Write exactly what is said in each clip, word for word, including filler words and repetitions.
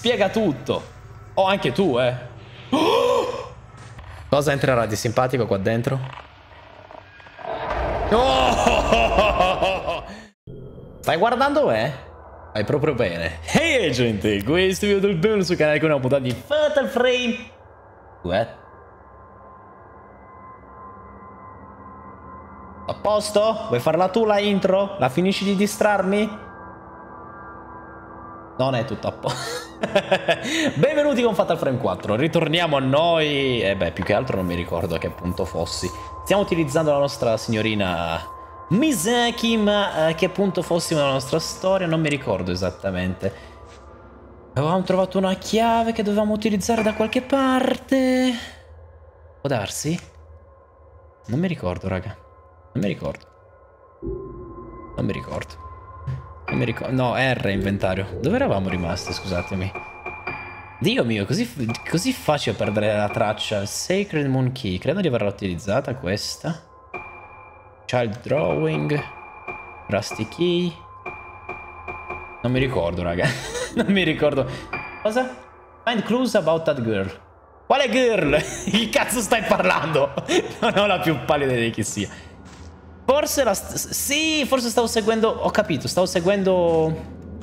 Spiega tutto. Oh, anche tu, eh. Oh! Cosa entrerà di simpatico qua dentro? Oh! Stai guardando me? Vai proprio bene. Ehi, gente, questo è il video del benvenuto sul canale con una puntata di Fatal Frame. What? A posto? Vuoi farla tu la intro? La finisci di distrarmi? Non è tutto a posto. Benvenuti con Fatal Frame quattro. Ritorniamo a noi. E eh beh, più che altro non mi ricordo a che punto fossi. Stiamo utilizzando la nostra signorina Misaki, ma a che punto fossimo nella nostra storia non mi ricordo esattamente. Avevamo trovato una chiave che dovevamo utilizzare da qualche parte. Può darsi? Non mi ricordo, raga. Non mi ricordo. Non mi ricordo. Non mi ricordo. No, R inventario. Dove eravamo rimasti, scusatemi? Dio mio, così, così facile perdere la traccia. Sacred Moon Key. Credo di averla utilizzata questa. Child Drawing. Rusty Key. Non mi ricordo, raga. Non mi ricordo. Cosa? Find clues about that girl. Quale girl? Che cazzo stai parlando? Non ho la più pallida idea di chi sia. Forse la... Sì, forse stavo seguendo... Ho capito, stavo seguendo...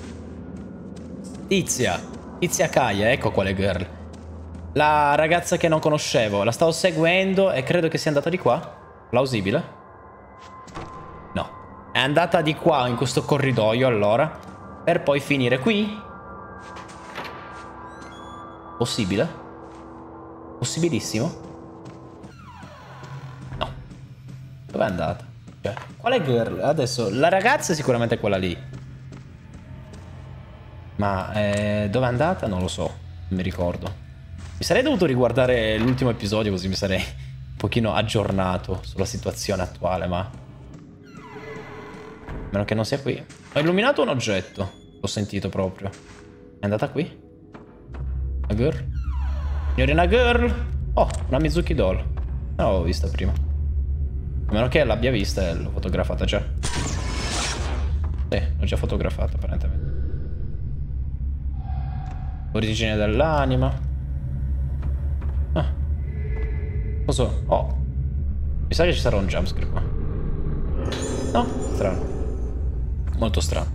Tizia. Tizia Kaya, ecco quale girl. La ragazza che non conoscevo. La stavo seguendo e credo che sia andata di qua. Plausibile? No. È andata di qua, in questo corridoio, allora. Per poi finire qui. Possibile? Possibilissimo? No. Dove è andata? Cioè, quale girl? Adesso, la ragazza è sicuramente quella lì. Ma eh, dove è andata? Non lo so. Non mi ricordo. Mi sarei dovuto riguardare l'ultimo episodio, così mi sarei un pochino aggiornato sulla situazione attuale, ma... A meno che non sia qui. Ho illuminato un oggetto. L'ho sentito proprio. È andata qui? Una girl? Signorina girl? Oh, una Mizuki doll. Non l'avevo vista prima. A meno che l'abbia vista e l'ho fotografata già. Sì, l'ho già fotografata apparentemente. Origine dell'anima. Ah. Cosa? Oh. Mi sa che ci sarà un jumpscare qua. No? Strano. Molto strano.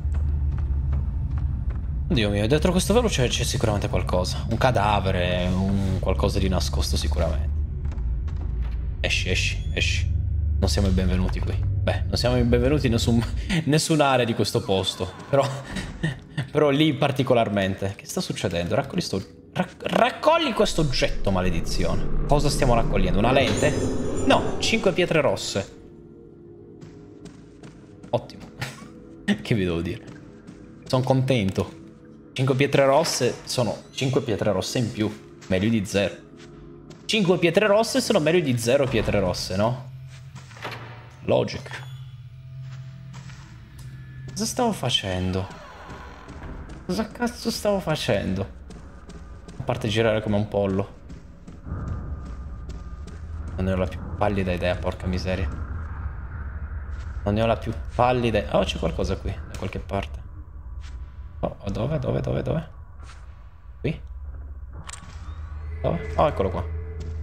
Dio mio, dentro questo velo c'è sicuramente qualcosa. Un cadavere, un qualcosa di nascosto sicuramente. Esci, esci, esci. Non siamo i benvenuti qui. Beh, non siamo i benvenuti in nessun, nessun'area di questo posto. Però, però lì particolarmente. Che sta succedendo? Raccogli, sto, rac, raccogli questo oggetto, maledizione. Cosa stiamo raccogliendo? Una lente? No, cinque pietre rosse. Ottimo. Che vi devo dire? Sono contento. cinque pietre rosse sono cinque pietre rosse in più. Meglio di zero. cinque pietre rosse sono meglio di zero pietre rosse, no? Logic. Cosa stavo facendo? Cosa cazzo stavo facendo? A parte girare come un pollo. Non ne ho la più pallida idea, porca miseria. Non ne ho la più pallida idea. Oh, c'è qualcosa qui, da qualche parte. Oh, dove, dove, dove, dove? Qui? Dove? Oh, eccolo qua.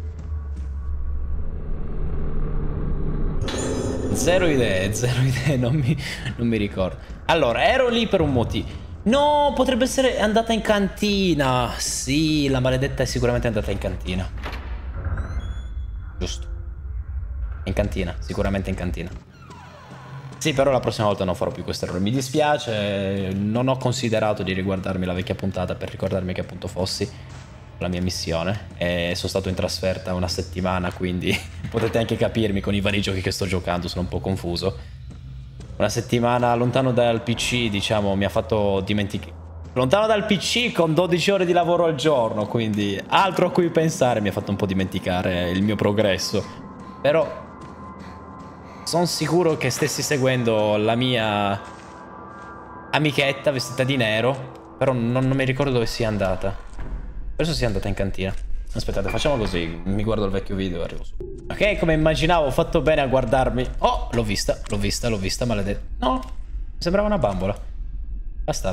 Zero idee, zero idee, non mi, non mi ricordo. Allora, ero lì per un motivo. No, potrebbe essere andata in cantina. Sì, la maledetta è sicuramente andata in cantina. Giusto. In cantina, sicuramente in cantina. Sì, però la prossima volta non farò più questo errore. Mi dispiace, non ho considerato di riguardarmi la vecchia puntata per ricordarmi che appunto fossi la mia missione. E sono stato in trasferta una settimana, quindi potete anche capirmi con i vari giochi che sto giocando, sono un po' confuso. Una settimana lontano dal P C, diciamo, mi ha fatto dimenticare. Lontano dal P C con dodici ore di lavoro al giorno, quindi altro a cui pensare, mi ha fatto un po' dimenticare il mio progresso. Però sono sicuro che stessi seguendo la mia amichetta vestita di nero, però non, non mi ricordo dove sia andata. Penso sia andata in cantina. Aspettate, facciamo così. Mi guardo il vecchio video e arrivo su. Ok, come immaginavo, ho fatto bene a guardarmi. Oh, l'ho vista, l'ho vista, l'ho vista, maledetta. No, mi sembrava una bambola. Bastardo.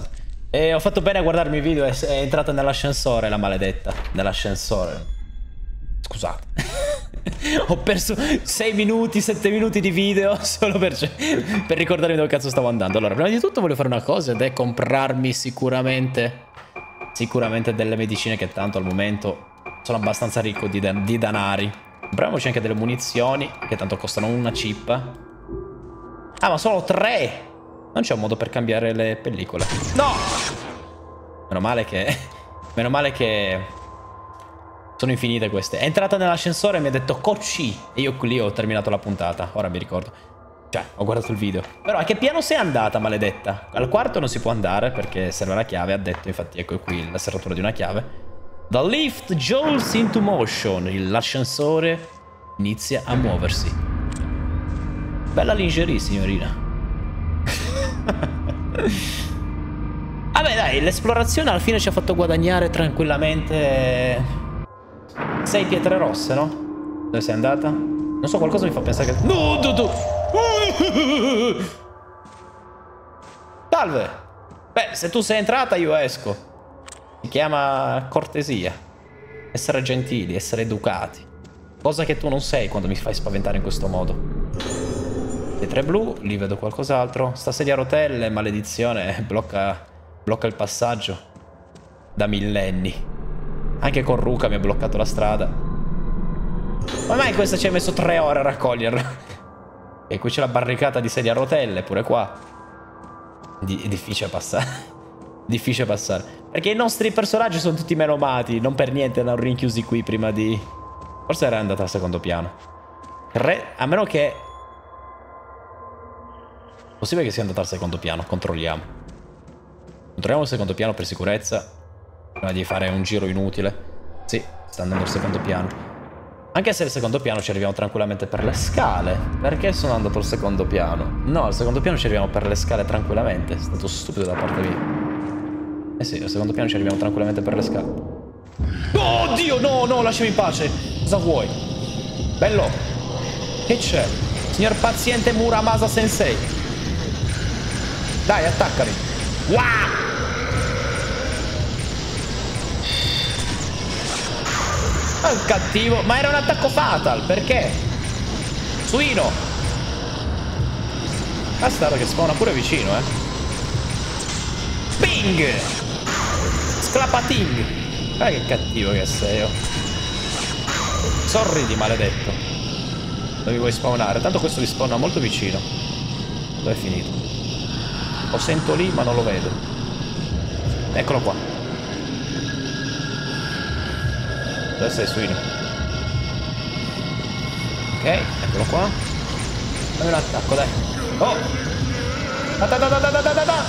E ho fatto bene a guardarmi i video, è, è entrata nell'ascensore la maledetta. Nell'ascensore. Scusate. Ho perso sei minuti, sette minuti di video solo per, per ricordarmi dove cazzo stavo andando. Allora, prima di tutto voglio fare una cosa ed è comprarmi sicuramente Sicuramente delle medicine che tanto al momento sono abbastanza ricco di, di danari. Compriamoci anche delle munizioni che tanto costano una cippa. Ah, ma solo tre! Non c'è un modo per cambiare le pellicole. No! Meno male che... Meno male che... Sono infinite queste. È entrata nell'ascensore e mi ha detto Cocci. E io lì ho terminato la puntata. Ora mi ricordo. Cioè, ho guardato il video. Però a che piano sei andata, maledetta? Al quarto non si può andare perché serve la chiave. Ha detto, infatti, ecco qui la serratura di una chiave. The lift jolts into motion. L'ascensore inizia a muoversi. Bella lingerie, signorina. Vabbè, dai, l'esplorazione alla fine ci ha fatto guadagnare tranquillamente sei pietre rosse, no? Dove sei andata? Non so, qualcosa mi fa pensare che... No, tu, tu. Salve. Beh, se tu sei entrata io esco. Si chiama cortesia. Essere gentili, essere educati. Cosa che tu non sei quando mi fai spaventare in questo modo. Pietre blu, lì vedo qualcos'altro. Sta sedia a rotelle, maledizione, blocca, blocca il passaggio da millenni. Anche con Ruka mi ha bloccato la strada. Ma mai questa ci hai messo tre ore a raccoglierla? E qui c'è la barricata di sedia a rotelle, pure qua. Di è difficile passare. Difficile passare. Perché i nostri personaggi sono tutti menomati. Non per niente erano rinchiusi qui prima di... Forse era andata al secondo piano. Re... A meno che... Possibile che sia andata al secondo piano. Controlliamo. Controlliamo il secondo piano per sicurezza. Prima di fare un giro inutile. Sì, sta andando al secondo piano. Anche se al secondo piano ci arriviamo tranquillamente per le scale. Perché sono andato al secondo piano? No, al secondo piano ci arriviamo per le scale tranquillamente. È stato stupido da parte mia. Eh sì, al secondo piano ci arriviamo tranquillamente per le scale. Oh Dio, no, no, lasciami in pace. Cosa vuoi? Bello. Che c'è? Signor paziente Muramasa Sensei. Dai, attaccami. Wow! Oh, cattivo. Ma era un attacco fatal, perché? Suino. Bastardo che spawna pure vicino, eh. Ping! Sclapating! Guarda che cattivo che sei, oh. Sorridi, maledetto. Dove vuoi spawnare? Tanto questo li spawna molto vicino. Dove è finito? Lo sento lì, ma non lo vedo. Eccolo qua. Dove sei, suino? Ok, eccolo qua. Dammi un attacco, dai. Oh! Da da da da da da da da!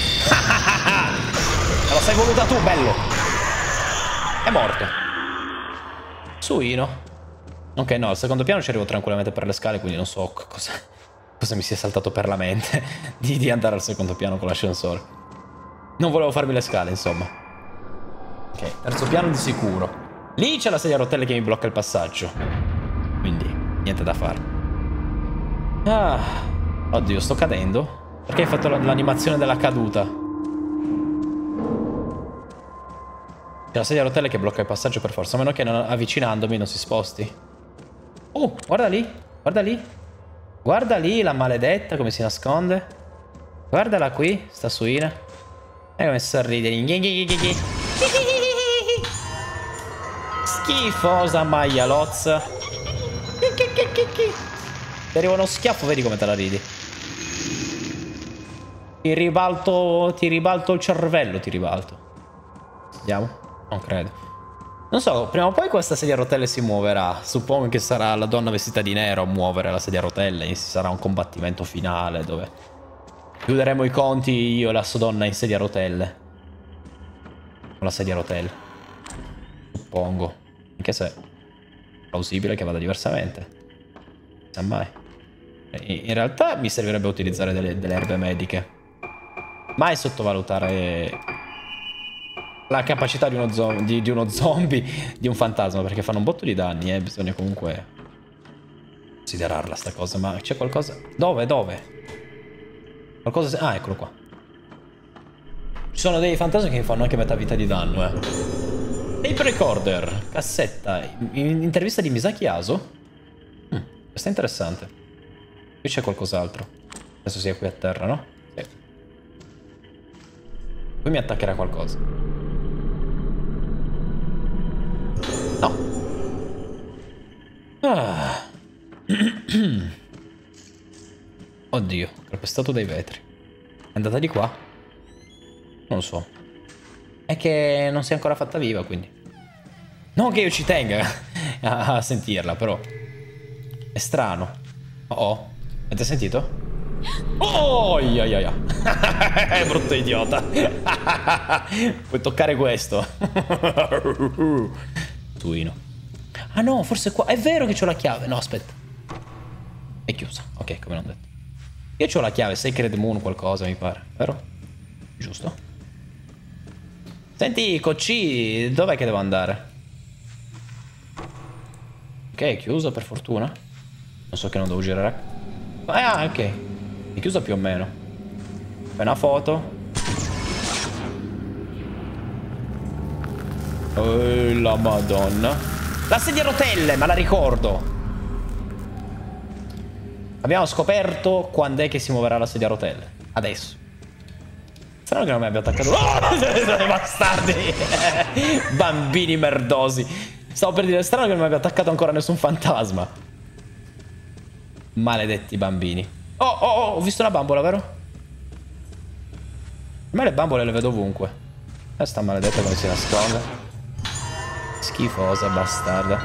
Me lo sei voluta tu, bello! È morto. Suino. Ok, no, al secondo piano ci arrivo tranquillamente per le scale, quindi non so cosa, cosa mi sia saltato per la mente di, di andare al secondo piano con l'ascensore. Non volevo farmi le scale, insomma. Ok, terzo piano di sicuro. Lì c'è la sedia a rotelle che mi blocca il passaggio. Quindi, niente da fare. Ah. Oddio, sto cadendo? Perché hai fatto l'animazione della caduta? C'è la sedia a rotelle che blocca il passaggio per forza. A meno che non, avvicinandomi non si sposti. Oh, guarda lì. Guarda lì. Guarda lì la maledetta come si nasconde. Guardala qui, sta suina. E come sorride. Schifosa maialozza. Ti arriva uno schiaffo, vedi come te la ridi. Ti ribalto. Ti ribalto il cervello, ti ribalto. Vediamo. Non credo. Non so, prima o poi questa sedia a rotelle si muoverà. Suppongo che sarà la donna vestita di nero a muovere la sedia a rotelle. E sarà un combattimento finale dove chiuderemo i conti io e la sua donna in sedia a rotelle. Con la sedia a rotelle. Suppongo. Anche se è plausibile che vada diversamente. Sa mai. In realtà mi servirebbe utilizzare delle, delle erbe mediche. Mai sottovalutare la capacità di uno, zo di, di uno zombie, di un fantasma, perché fanno un botto di danni, eh. Bisogna comunque considerarla sta cosa. Ma c'è qualcosa? Dove? Dove? Qualcosa... Ah, eccolo qua. Ci sono dei fantasmi che mi fanno anche metà vita di danno, eh. Tape recorder, cassetta, intervista di Misaki Aso. Mm, questo è interessante. Qui c'è qualcos'altro. Adesso sia qui a terra, no? Sì. Qui mi attaccherà qualcosa. No. Ah. Oddio, ho calpestato dei vetri. È andata di qua? Non lo so. È che non si è ancora fatta viva, quindi. Non che io ci tenga a sentirla, però. È strano. Oh, oh. Avete sentito? Oh, ia, ia, ia. È brutto idiota. Puoi toccare questo. Tuino. Ah no, forse qua. È vero che c'ho la chiave. No, aspetta. È chiusa. Ok, come l'ho detto. Io c'ho la chiave. Sacred Moon qualcosa, mi pare. Vero? Giusto? Senti, Cocci, dov'è che devo andare? Ok, è chiusa per fortuna. Non so che non devo girare. Ah, ok. È chiusa più o meno. Fai una foto. Oh, la madonna. La sedia a rotelle, ma la ricordo. Abbiamo scoperto quando è che si muoverà la sedia a rotelle. Adesso. Strano che non mi abbia attaccato. Oh, sono bastardi. Bambini merdosi. Stavo per dire, strano che non mi abbia attaccato ancora nessun fantasma. Maledetti bambini. Oh, oh, oh, ho visto una bambola, vero? A me le bambole le vedo ovunque. E sta maledetta come si nasconde. Schifosa, bastarda.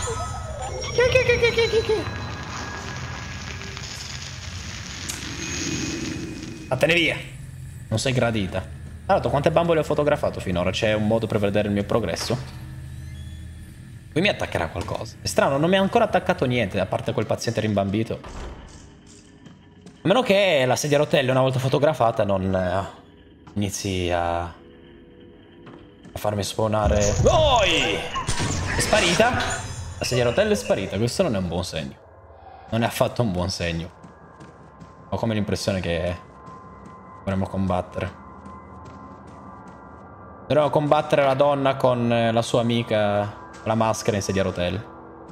Vattene via. Non sei gradita. Tra l'altro, quante bambole ho fotografato finora? C'è un modo per vedere il mio progresso? Qui mi attaccherà qualcosa. È strano, non mi ha ancora attaccato niente, a parte quel paziente rimbambito. A meno che la sedia a rotelle, una volta fotografata, non eh, inizi a... a farmi spawnare... Oi! È sparita? La sedia a rotelle è sparita. Questo non è un buon segno. Non è affatto un buon segno. Ho come l'impressione che dovremmo combattere. Dovremmo combattere la donna con la sua amica... la maschera in sedia a rotelle.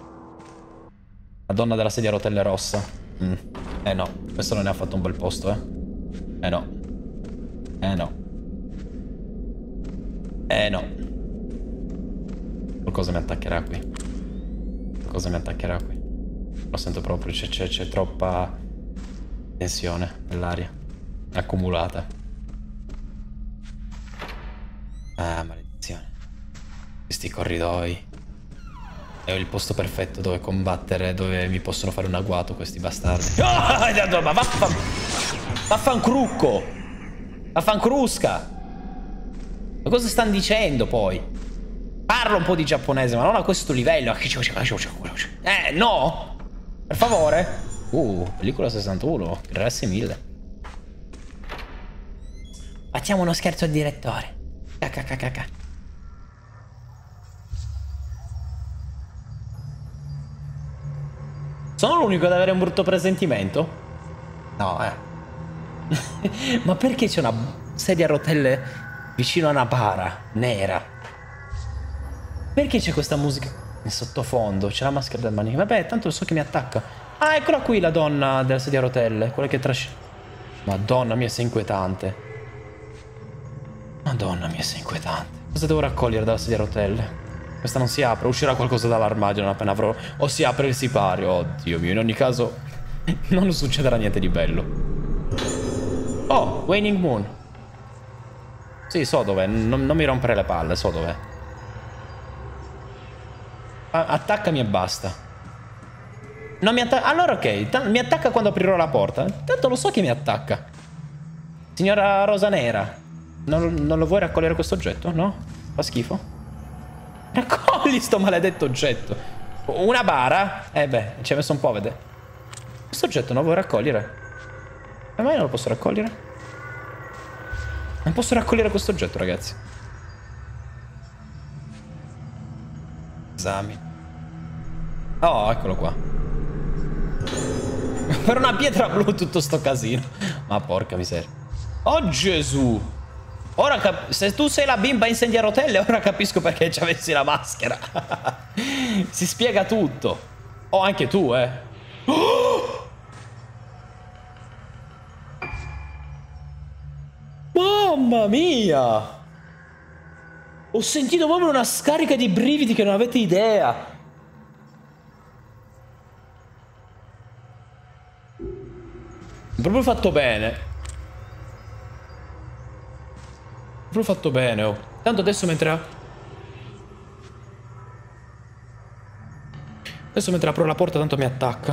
La donna della sedia a rotelle rossa. Mm. Eh no, questo non è affatto un bel posto, eh. Eh no. Eh no. Eh no. Qualcosa mi attaccherà qui. Qualcosa mi attaccherà qui. Lo sento proprio, c'è troppa tensione nell'aria. Accumulata. Ah, maledizione. Questi corridoi. È il posto perfetto dove combattere, dove mi possono fare un agguato questi bastardi. Oh, ma vaffan... Vaffancrucco! Vaffancrusca! Ma cosa stanno dicendo poi? Parlo un po' di giapponese, ma non a questo livello. Eh, no! Per favore? Uh, pellicola sessantuno. R S mille. Facciamo uno scherzo al direttore. Cacacacacà. Sono l'unico ad avere un brutto presentimento? No, eh. Ma perché c'è una sedia a rotelle vicino a una bara nera? Perché c'è questa musica in sottofondo? C'è la maschera del manico. Vabbè, tanto so che mi attacca. Ah, eccola qui la donna della sedia a rotelle. Quella che trascina. Madonna mia, sei inquietante. Madonna mia, sei inquietante. Cosa devo raccogliere dalla sedia a rotelle? Questa non si apre, uscirà qualcosa dall'armadio non appena avrò... O si apre il sipario, oddio mio, in ogni caso non succederà niente di bello. Oh, Waning Moon. Sì, so dov'è, non, non mi rompere le palle, so dov'è. Attaccami e basta. Non mi attacca... Allora ok, mi attacca quando aprirò la porta. Tanto lo so che mi attacca. Signora Rosa Nera, non, non lo vuoi raccogliere questo oggetto, no? Fa schifo? Raccogli sto maledetto oggetto. Una bara? Eh beh, ci ha messo un po' a vedere. Questo oggetto non lo vuoi raccogliere? E mai non lo posso raccogliere? Non posso raccogliere questo oggetto, ragazzi. Esami. Oh, eccolo qua. Per una pietra blu tutto sto casino. Ma porca miseria. Oh Gesù. Ora se tu sei la bimba incendiarotelle, ora capisco perché ci avessi la maschera. Si spiega tutto. Oh, anche tu, eh. Oh! Mamma mia! Ho sentito proprio una scarica di brividi che non avete idea. Proprio fatto bene. Proprio fatto bene, oh. Tanto adesso mentre... Adesso mentre apro la porta tanto mi attacca.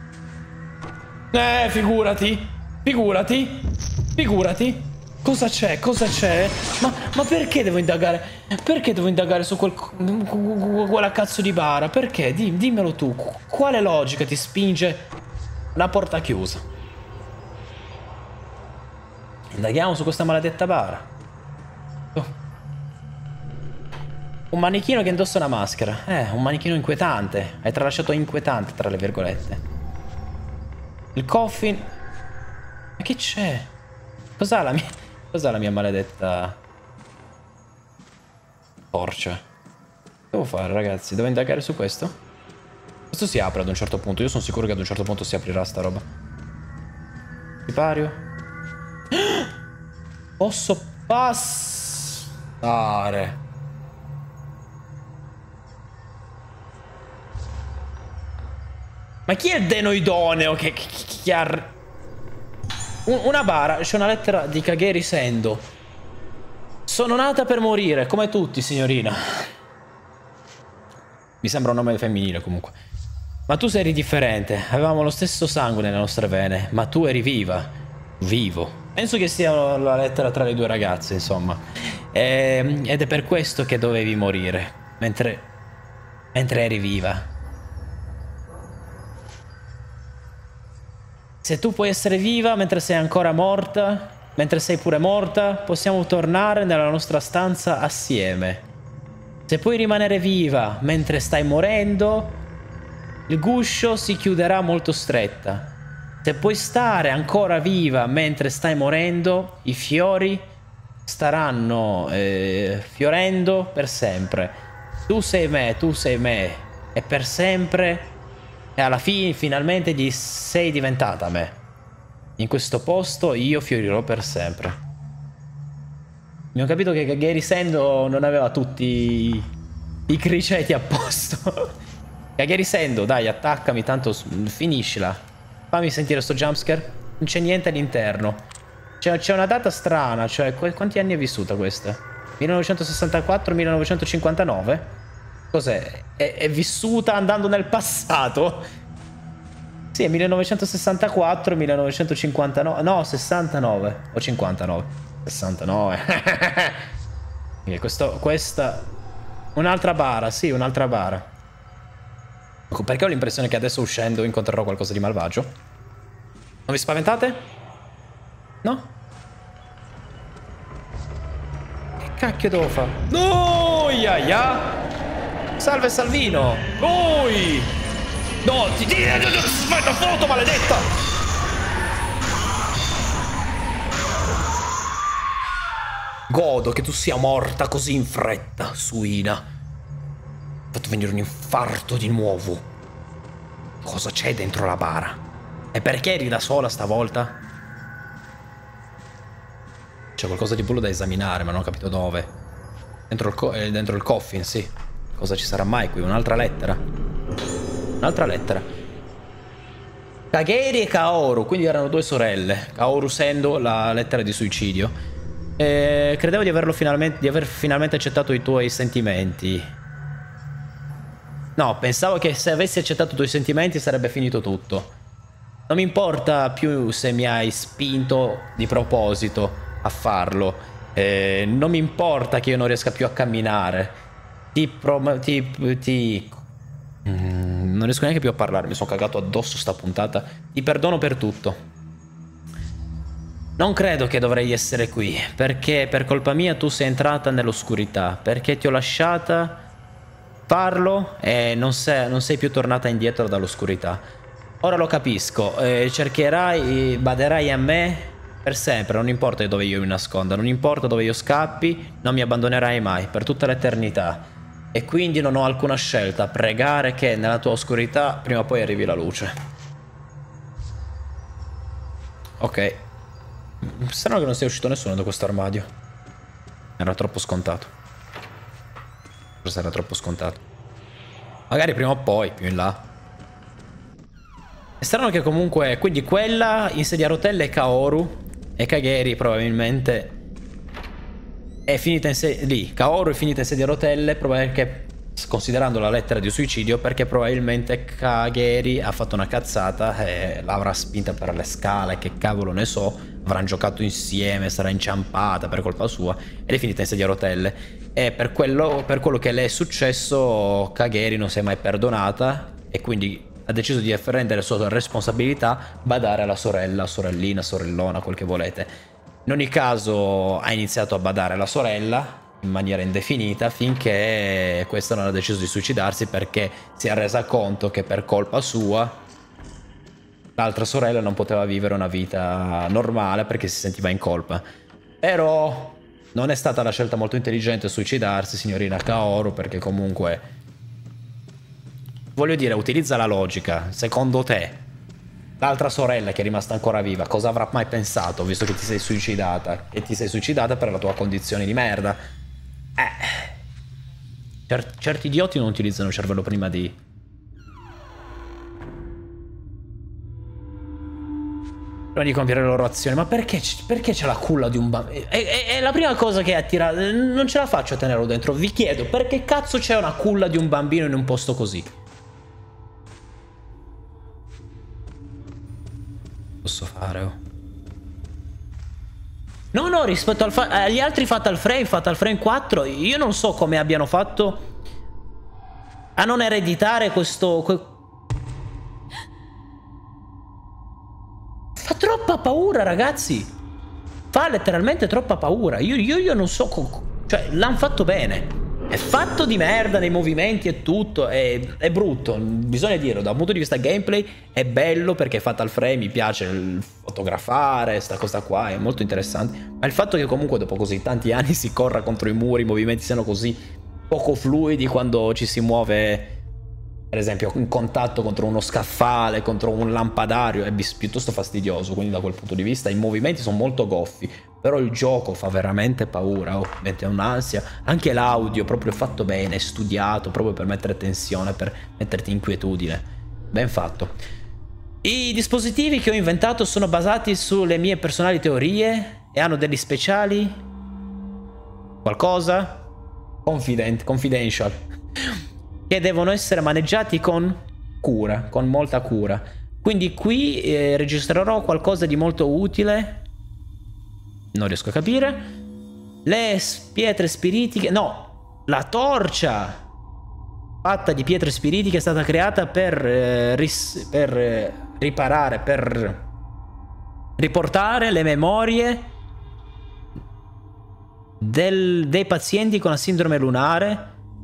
Eh, figurati. Figurati. Figurati. Cosa c'è? Cosa c'è? Ma, ma perché devo indagare? Perché devo indagare su quel, quella cazzo di bara? Perché? Dim, dimmelo tu. Quale logica ti spinge una porta chiusa? Indaghiamo su questa maledetta bara. Oh. Un manichino che indossa una maschera. Eh, un manichino inquietante. Hai tralasciato inquietante tra le virgolette. Il coffin. Ma che c'è? Cos'ha la mia... Cos'ha la mia maledetta torcia? Che devo fare, ragazzi? Devo indagare su questo? Questo si apre ad un certo punto. Io sono sicuro che ad un certo punto si aprirà sta roba. Sipario. Posso passare. Ma chi è il denoidoneo che, che, che ha... Una bara, c'è una lettera di Kageri Sendo. Sono nata per morire, come tutti, signorina. Mi sembra un nome femminile, comunque. Ma tu sei differente. Avevamo lo stesso sangue nelle nostre vene, ma tu eri viva. Vivo. Penso che sia la lettera tra le due ragazze, insomma. E, ed è per questo che dovevi morire. Mentre... Mentre eri viva. Se tu puoi essere viva mentre sei ancora morta, mentre sei pure morta, possiamo tornare nella nostra stanza assieme. Se puoi rimanere viva mentre stai morendo, il guscio si chiuderà molto stretta. Se puoi stare ancora viva mentre stai morendo, i fiori staranno eh, fiorendo per sempre. Tu sei me, tu sei me, e per sempre... E alla fine, finalmente, gli sei diventata me. In questo posto io fiorirò per sempre. Mi ho capito che Kageri Sendo non aveva tutti i criceti a posto. Kageri Sendo, dai, attaccami, tanto finiscila. Fammi sentire sto jumpscare. Non c'è niente all'interno. C'è una data strana, cioè quanti anni è vissuta questa? millenovecentosessantaquattro millenovecentocinquantanove? Cos'è? È, è vissuta andando nel passato? Sì, è millenovecentosessantaquattro millenovecentocinquantanove. No, sessantanove o cinquantanove. sessantanove. Questo, questa... Un'altra bara, sì, un'altra bara. Perché ho l'impressione che adesso uscendo incontrerò qualcosa di malvagio? Non vi spaventate? No? Che cacchio devo fare? No, ya ya! Salve Salvino! Oi! No, ti ti fai una foto, maledetta! Godo che tu sia morta così in fretta, suina. Ho fatto venire un infarto di nuovo. Cosa c'è dentro la bara? E perché eri da sola stavolta? C'è qualcosa di bello da esaminare, ma non ho capito dove. Dentro il, co eh, dentro il coffin, sì. Cosa ci sarà mai qui? Un'altra lettera? Un'altra lettera. Kageri e Kaoru, quindi erano due sorelle. Kaoru Sendo, la lettera di suicidio. E credevo di averlo finalmente, di aver finalmente accettato i tuoi sentimenti. No, pensavo che se avessi accettato i tuoi sentimenti sarebbe finito tutto. Non mi importa più se mi hai spinto di proposito a farlo. Eh, non mi importa che io non riesca più a camminare. Ti, ti, ti mm, non riesco neanche più a parlare. Mi sono cagato addosso sta puntata. Ti perdono per tutto. Non credo che dovrei essere qui, perché per colpa mia tu sei entrata nell'oscurità, perché ti ho lasciata farlo e non sei, non sei più tornata indietro dall'oscurità. Ora lo capisco, eh, cercherai, baderai a me Per sempre, non importa dove io mi nasconda, non importa dove io scappi, non mi abbandonerai mai, per tutta l'eternità. E quindi non ho alcuna scelta, pregare che nella tua oscurità prima o poi arrivi la luce. Ok. Strano che non sia uscito nessuno da questo armadio. Era troppo scontato. Forse era troppo scontato. Magari prima o poi, più in là. È strano che comunque... Quindi quella in sedia a rotelle è Kaoru. E Kageri probabilmente... È finita in sedia... Lì, Kaoru è finita in sedia a rotelle perché... Considerando la lettera di suicidio, perché probabilmente Kageri ha fatto una cazzata e l'avrà spinta per le scale, che cavolo ne so, avranno giocato insieme, sarà inciampata per colpa sua ed è finita in sedia a rotelle. E per quello, per quello che le è successo, Kageri non si è mai perdonata e quindi ha deciso di rendere sua responsabilità badare alla sorella, sorellina, sorellona, quel che volete. In ogni caso ha iniziato a badare alla sorella in maniera indefinita finché questa non ha deciso di suicidarsi perché si è resa conto che per colpa sua l'altra sorella non poteva vivere una vita normale perché si sentiva in colpa. Però non è stata la scelta molto intelligente suicidarsi, signorina Kaoru, perché comunque, voglio dire, utilizza la logica. Secondo te l'altra sorella che è rimasta ancora viva cosa avrà mai pensato, visto che ti sei suicidata? E ti sei suicidata per la tua condizione di merda. Eh. Cer- certi idioti non utilizzano il cervello prima di... Prima di compiere le loro azioni. Ma perché, perché c'è la culla di un bambino? È, è, è la prima cosa che attira... Non ce la faccio a tenerlo dentro. Vi chiedo, perché cazzo c'è una culla di un bambino in un posto così? Posso fare, oh. No, no, rispetto al agli altri Fatal Frame, Fatal Frame quattro, io non so come abbiano fatto a non ereditare questo... Que... Fa troppa paura, ragazzi. Fa letteralmente troppa paura. Io, io, io non so... Cioè, l'hanno fatto bene. È fatto di merda nei movimenti e tutto. È, è brutto, bisogna dirlo. Da un punto di vista gameplay è bello perché Fatal Frame mi piace il fotografare, sta cosa qua è molto interessante. Ma il fatto che comunque dopo così tanti anni si corra contro i muri, i movimenti siano così poco fluidi quando ci si muove, per esempio in contatto contro uno scaffale, contro un lampadario, è piuttosto fastidioso. Quindi da quel punto di vista i movimenti sono molto goffi. Però il gioco fa veramente paura, oh, mette un'ansia. Anche l'audio proprio fatto bene, studiato proprio per mettere tensione, per metterti inquietudine. Ben fatto. I dispositivi che ho inventato sono basati sulle mie personali teorie e hanno degli speciali? Qualcosa? Confident, confidential. Che devono essere maneggiati con cura, con molta cura. Quindi qui eh, registrerò qualcosa di molto utile. Non riesco a capire. Le pietre spiritiche... No, la torcia fatta di pietre spiritiche è stata creata per, eh, ris per eh, riparare, per riportare le memorie del, dei pazienti con la sindrome lunare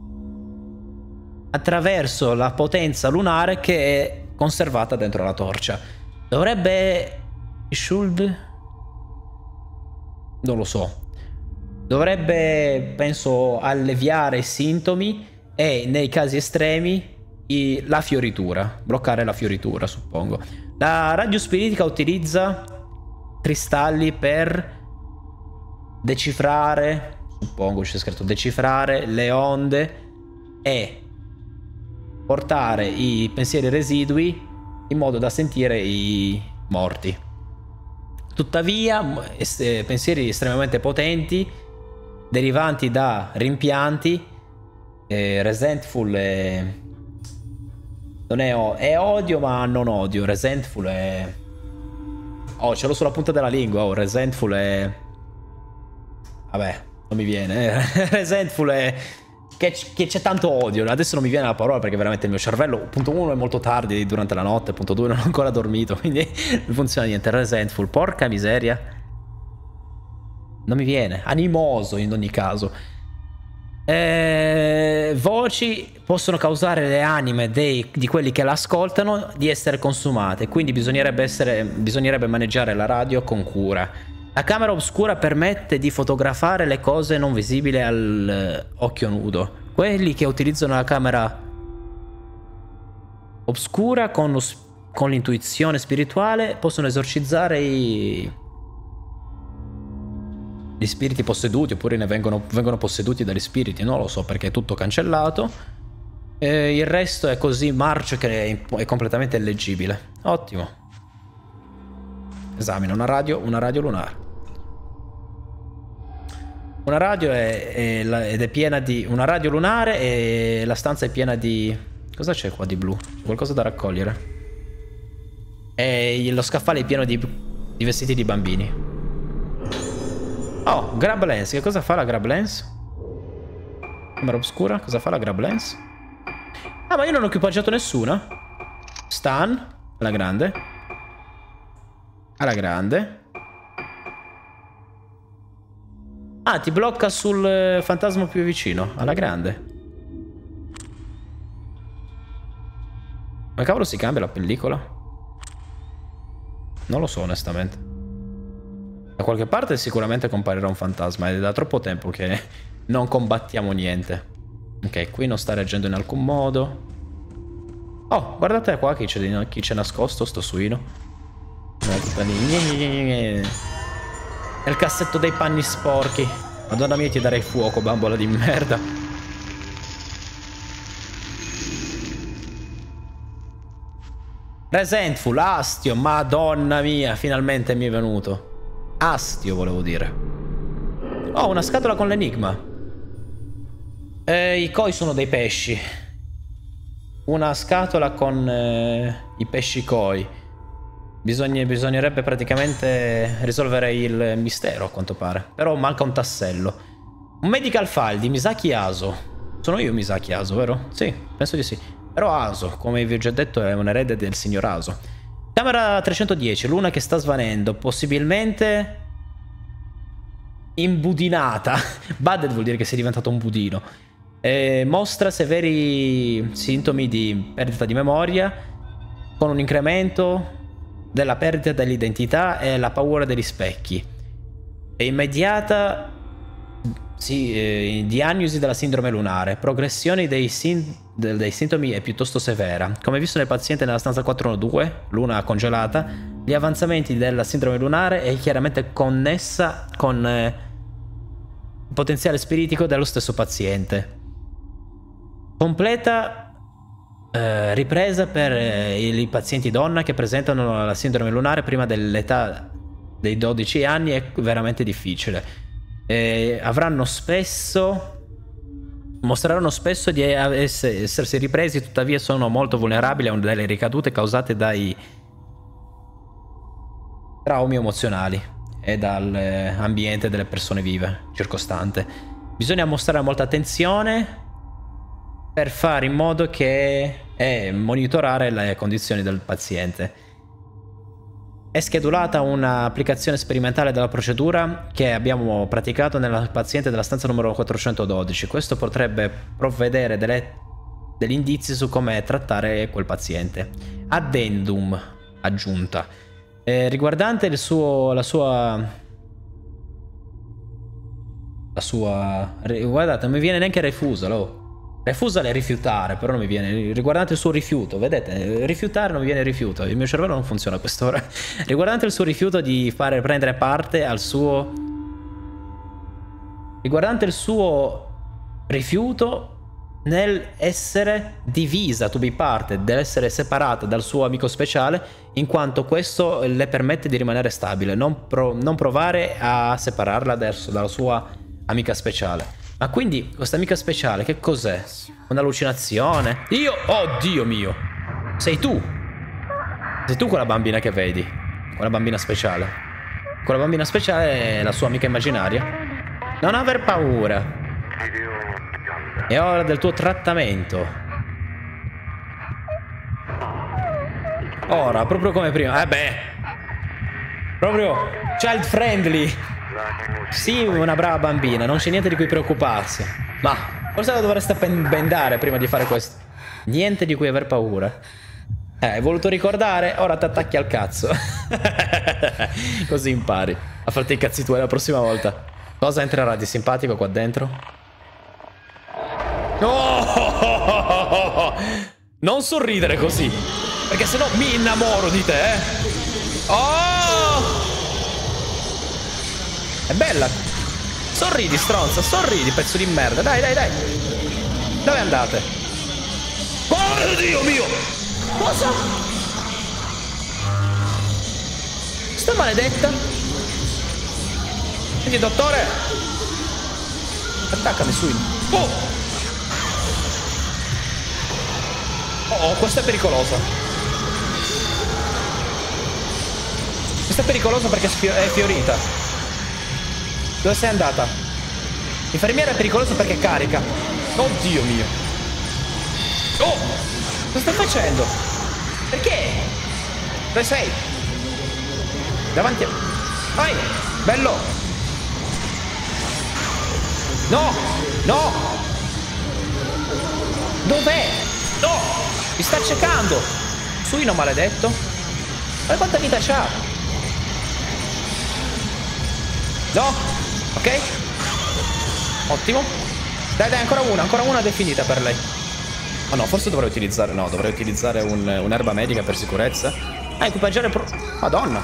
attraverso la potenza lunare che è conservata dentro la torcia. Dovrebbe... Should... Non lo so. Dovrebbe, penso, alleviare i sintomi e nei casi estremi i, la fioritura. Bloccare la fioritura, suppongo. La radio spiritica utilizza cristalli per decifrare, suppongo c'è scritto decifrare le onde e portare i pensieri residui in modo da sentire i morti. Tuttavia, pensieri estremamente potenti, derivanti da rimpianti, eh, resentful è... non è, è odio ma non odio, resentful è... Oh, ce l'ho sulla punta della lingua, oh, resentful è... Vabbè, non mi viene, resentful è... Che c'è tanto odio. Adesso non mi viene la parola perché veramente il mio cervello, punto uno, è molto tardi durante la notte, punto due, non ho ancora dormito, quindi non funziona niente. Resentful, porca miseria. Non mi viene. Animoso in ogni caso. Eh, voci possono causare le anime dei, di quelli che l'ascoltano di essere consumate, quindi bisognerebbe, essere, bisognerebbe maneggiare la radio con cura. La camera oscura permette di fotografare le cose non visibili all'occhio nudo. Quelli che utilizzano la camera oscura con, lo, con l'intuizione spirituale possono esorcizzare i... gli spiriti posseduti, oppure ne vengono, vengono posseduti dagli spiriti, non lo so perché è tutto cancellato. E il resto è così marcio che è, è completamente illeggibile. Ottimo. Esamina una radio, una radio lunare. Una radio è, è la, ed è piena di... una radio lunare e la stanza è piena di... cosa c'è qua di blu? C'è qualcosa da raccogliere. E lo scaffale è pieno di, di vestiti di bambini. Oh, grab lens. Che cosa fa la grab lens? Camera oscura. Cosa fa la grab lens? Ah, ma io non ho equipaggiato nessuna. Stun. Alla grande. Alla grande. Ah, ti blocca sul fantasma più vicino. Alla grande. Ma cavolo si cambia la pellicola? Non lo so onestamente. Da qualche parte sicuramente comparirà un fantasma ed è da troppo tempo che non combattiamo niente. Ok, qui non sta reagendo in alcun modo. Oh, guardate qua chi c'è, chi c'è nascosto, sto suino. Nel cassetto dei panni sporchi. Madonna mia, ti darei fuoco, bambola di merda. Resentful, astio, madonna mia, finalmente mi è venuto. Astio volevo dire. Oh, una scatola con l'enigma. eh, I koi sono dei pesci. Una scatola con eh, i pesci koi. Bisogna, bisognerebbe praticamente risolvere il mistero a quanto pare. Però manca un tassello. Un medical file di Misaki Aso. Sono io Misaki Aso, vero? Sì, penso di sì. Però Aso, come vi ho già detto, è un erede del signor Aso. Camera trecentodieci, luna che sta svanendo, possibilmente imbudinata. Budded vuol dire che sei diventato un budino. E mostra severi sintomi di perdita di memoria, con un incremento della perdita dell'identità e la paura degli specchi. È immediata sì, eh, diagnosi della sindrome lunare. Progressione dei, sin dei sintomi è piuttosto severa. Come visto nel paziente nella stanza quattrocentodue, luna congelata, gli avanzamenti della sindrome lunare è chiaramente connessa con eh, il potenziale spiritico dello stesso paziente. Completa eh, ripresa per eh, i pazienti donna che presentano la sindrome lunare prima dell'età dei dodici anni è veramente difficile. Eh, avranno spesso mostreranno spesso di ess essersi ripresi, tuttavia sono molto vulnerabili a delle ricadute causate dai traumi emozionali e dall'ambiente delle persone vive circostante. Bisogna mostrare molta attenzione per fare in modo che e monitorare le condizioni del paziente. È schedulata un'applicazione sperimentale della procedura che abbiamo praticato nella paziente della stanza numero quattrocentododici. Questo potrebbe provvedere delle, degli indizi su come trattare quel paziente. Addendum, aggiunta. Eh, riguardante il suo, la sua... La sua... Guardate, non mi viene neanche refusal, oh. Refusal è rifiutare, però non mi viene. Riguardante il suo rifiuto, vedete? Rifiutare non mi viene rifiuto. Il mio cervello non funziona a quest'ora. Riguardante il suo rifiuto di fare prendere parte al suo... Riguardante il suo rifiuto nel essere divisa, to be part, dell'essere separata dal suo amico speciale, in quanto questo le permette di rimanere stabile. Non, pro non provare a separarla adesso dalla sua amica speciale. Ma quindi questa amica speciale che cos'è? Un'allucinazione? Io? Oh Dio mio! Sei tu! Sei tu quella bambina che vedi? Quella bambina speciale. Quella bambina speciale è la sua amica immaginaria. Non aver paura. È ora del tuo trattamento. Ora, proprio come prima. Eh beh. Proprio child friendly. Sì, una brava bambina, non c'è niente di cui preoccuparsi. Ma Forse la dovreste bendare prima di fare questo. Niente di cui aver paura. Eh, hai voluto ricordare? Ora ti attacchi al cazzo. Così impari a farti i cazzi tuoi la prossima volta. Cosa entrerà di simpatico qua dentro? Oh! Non sorridere così, perché sennò mi innamoro di te, eh. Oh! È bella. Sorridi, stronza, sorridi, pezzo di merda. Dai, dai, dai. Dove andate? Oh, Dio mio! Cosa? Sta maledetta? Quindi, dottore, attaccami su. Oh! Oh, questa è pericolosa. Questa è pericolosa perché è fiorita. Dove sei andata? L'infermiera è pericolosa perché è carica. Oddio mio. Oh! Cosa stai facendo? Perché? Dove sei? Davanti a... Vai! Bello! No! No! Dov'è? No! Mi sta accecando! Suino maledetto! Guarda quanta vita c'ha! No! Ok? Ottimo! Dai, dai, ancora una, ancora una definita per lei. Oh no, forse dovrei utilizzare... No, dovrei utilizzare un, un'erba medica per sicurezza. Ah, equipaggiare pro... Madonna!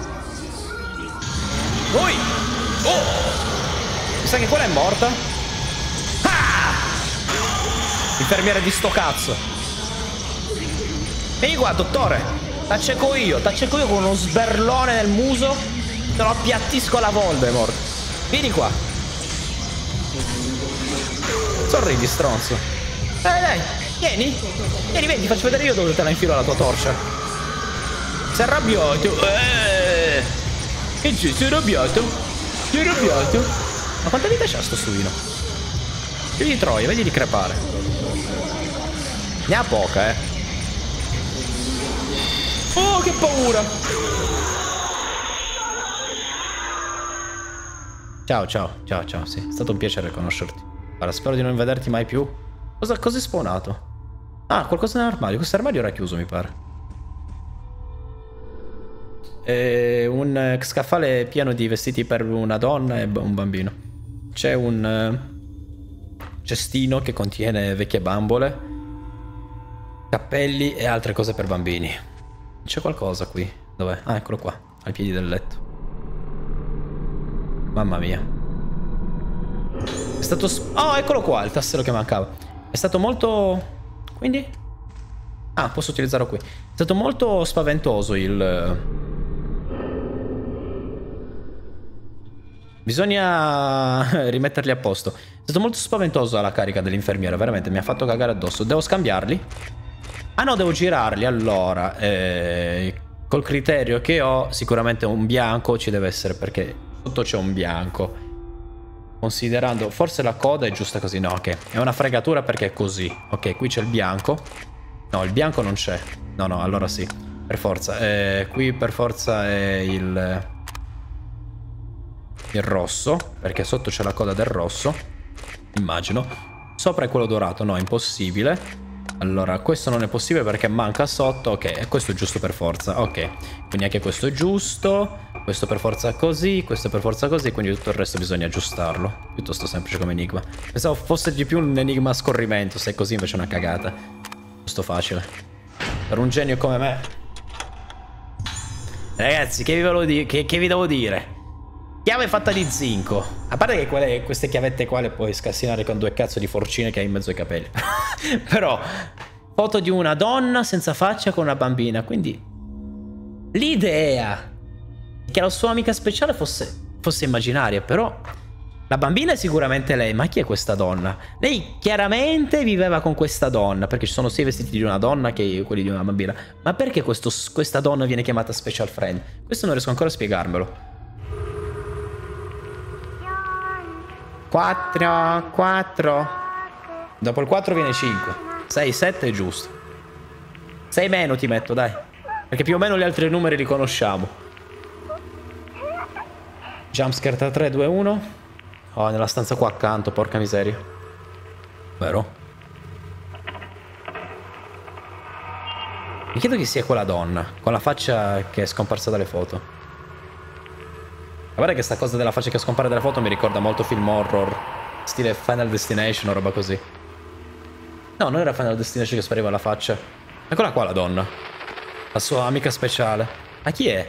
Voi! Oh! Mi sa che quella è morta. Ah! Infermiere di sto cazzo! Vieni qua, dottore. T'acceco io, t'acceco io con uno sberlone nel muso. Te lo appiattisco alla Voldemort. Vieni qua. Sorridi, stronzo. Dai, dai, vieni. Vieni, vieni, ti faccio vedere io dove te la infilo la tua torcia. Sei arrabbiato. Eh. Che c'è? Sei arrabbiato? Sei arrabbiato? Ma quanta vita c'ha sto suino? Più di troia, vedi di crepare. Ne ha poca, eh. Oh, che paura! Ciao, ciao, ciao, ciao, sì. È stato un piacere conoscerti. Allora, spero di non vederti mai più. Cosa, cosa è spawnato? Ah, qualcosa nell'armadio. Questo armadio era chiuso, mi pare. E un scaffale pieno di vestiti per una donna e un bambino. C'è un cestino che contiene vecchie bambole, cappelli e altre cose per bambini. C'è qualcosa qui. Dov'è? Ah, eccolo qua, ai piedi del letto. Mamma mia. È stato... Oh, eccolo qua, il tasto che mancava. È stato molto... Quindi? Ah, posso utilizzarlo qui. È stato molto spaventoso il... Bisogna rimetterli a posto. È stato molto spaventoso la carica dell'infermiera. Veramente, mi ha fatto cagare addosso. Devo scambiarli? Ah no, devo girarli. Allora, eh, col criterio che ho, sicuramente un bianco ci deve essere, perché sotto c'è un bianco. Considerando, forse la coda è giusta così. No, ok, è una fregatura perché è così. Ok, qui c'è il bianco. No, il bianco non c'è. No, no, allora sì, per forza. eh, Qui per forza è il Il rosso, perché sotto c'è la coda del rosso, immagino. Sopra è quello dorato. No, impossibile. Allora, questo non è possibile perché manca sotto. Ok, e questo è giusto per forza. Ok, quindi anche questo è giusto. Questo per forza così, questo per forza così. Quindi tutto il resto bisogna aggiustarlo. Piuttosto semplice come enigma. Pensavo fosse di più un enigma a scorrimento. Se è così invece è una cagata. Giusto facile per un genio come me. Ragazzi, che vi, volevo dire? Che, che vi devo dire? Chiave fatta di zinco. A parte che quelle, queste chiavette qua le puoi scassinare con due cazzo di forcine che hai in mezzo ai capelli. Però foto di una donna senza faccia con una bambina. Quindi l'idea che la sua amica speciale fosse, fosse immaginaria. Però la bambina è sicuramente lei. Ma chi è questa donna? Lei chiaramente viveva con questa donna, perché ci sono sia i vestiti di una donna che quelli di una bambina. Ma perché questo, questa donna viene chiamata special friend? Questo non riesco ancora a spiegarmelo. quattro, quattro. Dopo il quattro viene cinque. sei, sette è giusto. sei meno ti metto, dai. Perché più o meno gli altri numeri li conosciamo. Jumpscare tra tre, due, uno. Oh, nella stanza qua accanto, porca miseria. Vero? Mi chiedo chi sia quella donna, con la faccia che è scomparsa dalle foto. Guarda che sta cosa della faccia che scompare dalle foto mi ricorda molto film horror, stile Final Destination o roba così. No, non era Final Destination che spariva la faccia. Eccola qua la donna. La sua amica speciale. Ma chi è?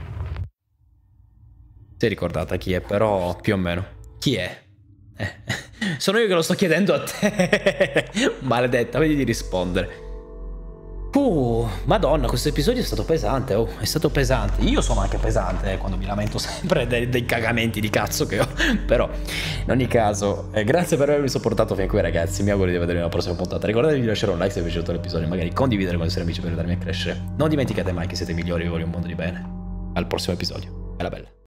Si è ricordata chi è, però più o meno. Chi è? Eh. Sono io che lo sto chiedendo a te. Maledetta, vedi di rispondere. Uh, madonna, questo episodio è stato pesante, oh, è stato pesante. Io sono anche pesante, eh, quando mi lamento sempre dei, dei cagamenti di cazzo che ho. Però, in ogni caso, eh, grazie per avermi sopportato fin qui, ragazzi. Mi auguro di vedervi nella prossima puntata. Ricordatevi di lasciare un like se vi è piaciuto l'episodio, magari condividere con i vostri amici per aiutarmi a crescere. Non dimenticate mai che siete migliori e vi voglio un mondo di bene. Al prossimo episodio. Bella bella.